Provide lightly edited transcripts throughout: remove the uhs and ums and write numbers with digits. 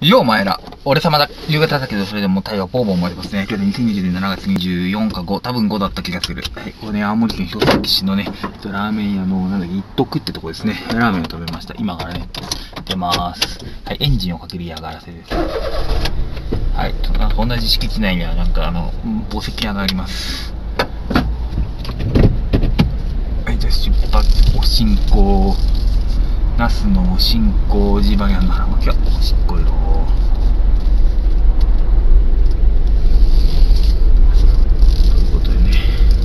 よう、お前ら。俺様だ。夕方だけど、それでも太陽はボーボー燃えてますね。今日で2020年7月24か5、多分5だった気がする。はい、これね、青森県弘前市のね、ラーメン屋の、なんだっけ、一徳ってとこですね。ラーメンを食べました。今からね、出ます。はい、エンジンをかける嫌がらせです。はい、なんか同じ敷地内には、なんか宝石屋があります。はい、じゃあ出発、お進行。那須の新興寺バギャンの腹巻きはおしっこいろ。ということでね、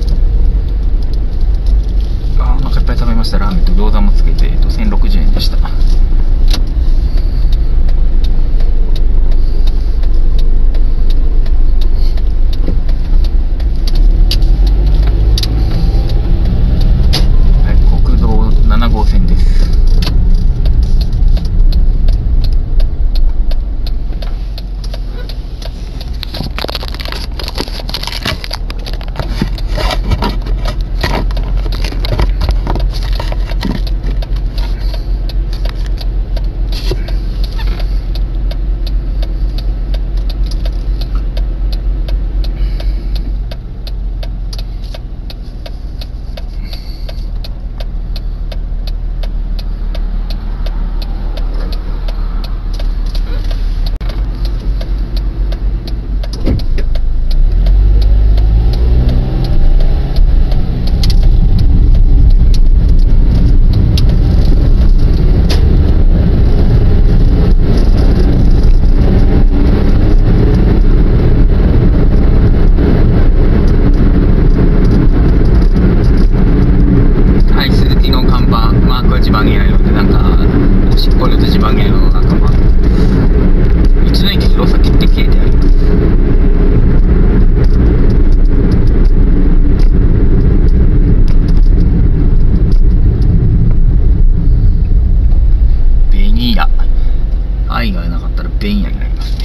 お腹いっぱい食べました。ラーメンと餃子もつけて、1060円でした。はい、国道7号線です。愛がなかったら便屋になりますね。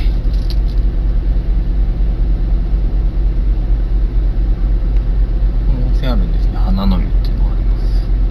温泉あるんですね。花の湯っていうのがあります。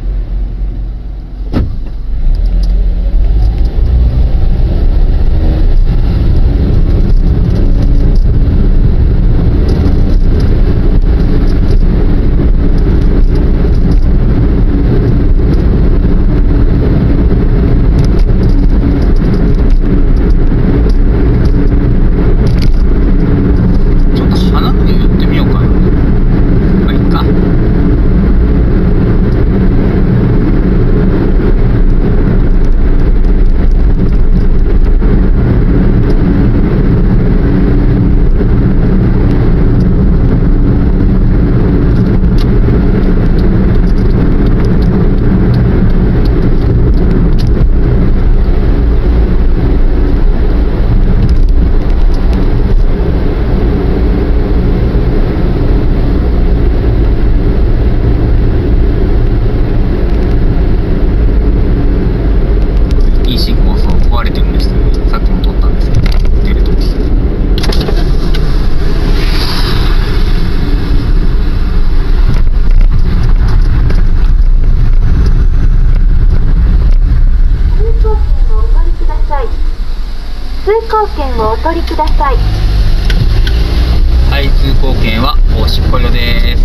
通行券をお取りください。 はい、通行券はおしっこよです。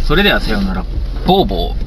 それではさようなら。ボーボー。